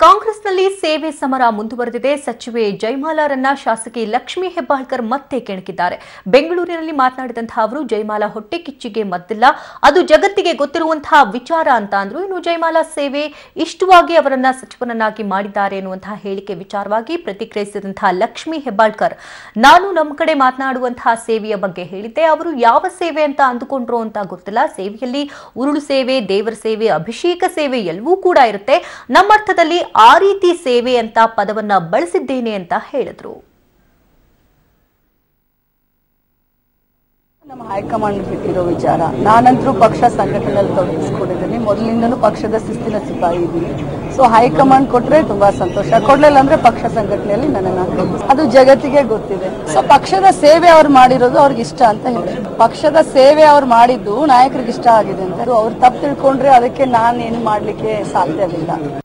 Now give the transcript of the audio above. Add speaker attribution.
Speaker 1: ಕಾಂಗ್ರೆಸ್ನಲ್ಲಿ ಸೇವೆ ಸಮರ ಮುಂದುವರೆದಿದೆ. ಸಚಿವೆ ಜಯಮಾಲಾರನ್ನ ಶಾಸಕಿ ಲಕ್ಷ್ಮೀ ಹೆಬ್ಬಾಳ್ಕರ್ ಮತ್ತೆ ಕೆಣಕಿದ್ದಾರೆ. ಬೆಂಗಳೂರಿನಲ್ಲಿ ಮಾತನಾಡಿದಂತಹ ಅವರು ಜಯಮಾಲಾ ಹೊಟ್ಟೆ ಕಿಚ್ಚಿಗೆ ಮದ್ದಿಲ್ಲ, ಅದು ಜಗತ್ತಿಗೆ ಗೊತ್ತಿರುವಂತಹ ವಿಚಾರ ಅಂತ ಅಂದ್ರು. ಇನ್ನು ಜಯಮಾಲಾ ಸೇವೆ ಇಷ್ಟವಾಗಿ ಅವರನ್ನ ಸಚಿವನನ್ನಾಗಿ ಮಾಡಿದ್ದಾರೆ ಎನ್ನುವಂತಹ ಹೇಳಿಕೆ ವಿಚಾರವಾಗಿ ಪ್ರತಿಕ್ರಿಯಿಸಿದಂತಹ ಲಕ್ಷ್ಮೀ ಹೆಬ್ಬಾಳ್ಕರ್, ನಾನು ನಮ್ಮ ಕಡೆ ಮಾತನಾಡುವಂತಹ ಸೇವೆಯ ಬಗ್ಗೆ ಹೇಳಿದ್ದೆ, ಅವರು ಯಾವ ಸೇವೆ ಅಂತ ಅಂದುಕೊಂಡ್ರು ಅಂತ ಗೊತ್ತಿಲ್ಲ. ಸೇವೆಯಲ್ಲಿ ಉರುಳು ಸೇವೆ, ದೇವರ ಸೇವೆ, ಅಭಿಷೇಕ ಸೇವೆ ಎಲ್ಲವೂ ಕೂಡ ಇರುತ್ತೆ. ನಮ್ಮ ಅರ್ಥದಲ್ಲಿ ಆ ರೀತಿ ಸೇವೆ ಅಂತ ಪದವನ್ನ ಬಳಸಿದ್ದೇನೆ ಅಂತ ಹೇಳಿದ್ರು.
Speaker 2: ನಮ್ಮ ಹೈಕಮಾಂಡ್ ಬಿಟ್ಟಿರೋ ವಿಚಾರ. ನಾನಂತರೂ ಪಕ್ಷ ಸಂಘಟನೆಯಲ್ಲಿ ತೊಡಗಿಸ್ಕೊಂಡಿದ್ದೀನಿ, ಮೊದಲಿಂದನೂ ಪಕ್ಷದ ಶಿಸ್ತಿನ ಸಿಪಾಯಿ ಇದ್ದೀನಿ. ಸೊ ಹೈಕಮಾಂಡ್ ಕೊಟ್ರೆ ತುಂಬಾ ಸಂತೋಷ, ಕೊಡ್ಲಿಲ್ಲ ಅಂದ್ರೆ ಪಕ್ಷ ಸಂಘಟನೆಯಲ್ಲಿ ನನ್ನನ್ನು ಅದು ಜಗತ್ತಿಗೆ ಗೊತ್ತಿದೆ. ಸೊ ಪಕ್ಷದ ಸೇವೆ ಅವ್ರು ಮಾಡಿರೋದು ಅವ್ರಿಗೆ ಇಷ್ಟ ಅಂತ ಹೇಳಿ, ಪಕ್ಷದ ಸೇವೆ ಅವ್ರು ಮಾಡಿದ್ದು ನಾಯಕರಿಗೆ ಇಷ್ಟ ಆಗಿದೆ ಅಂತ ಅವ್ರು ತಪ್ಪು ತಿಳ್ಕೊಂಡ್ರೆ ಅದಕ್ಕೆ ನಾನು ಏನು ಮಾಡ್ಲಿಕ್ಕೆ ಸಾಧ್ಯವಿಲ್ಲ.